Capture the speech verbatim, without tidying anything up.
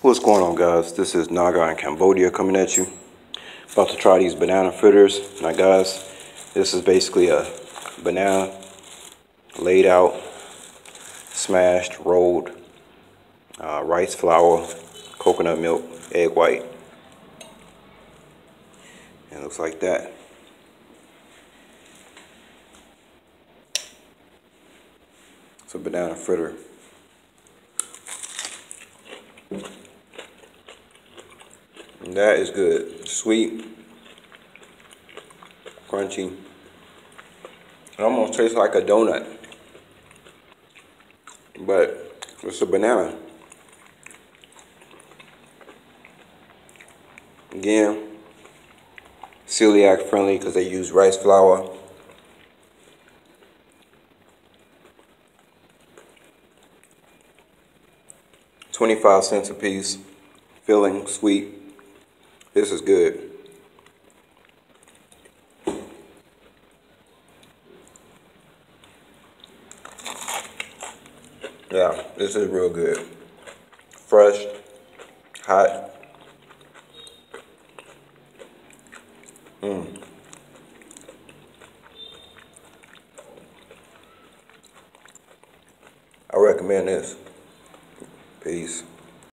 What's going on, guys? This is Naga in Cambodia coming at you. About to try these banana fritters. Now guys, this is basically a banana laid out, smashed, rolled, uh, rice flour, coconut milk, egg white. And it looks like that. It's a banana fritter. And that is good. Sweet, crunchy. It almost tastes like a donut, but it's a banana. Again, celiac friendly because they use rice flour. twenty-five cents a piece. Filling, sweet. This is good. Yeah, this is real good. Fresh, hot. Mmm. I recommend this. Peace.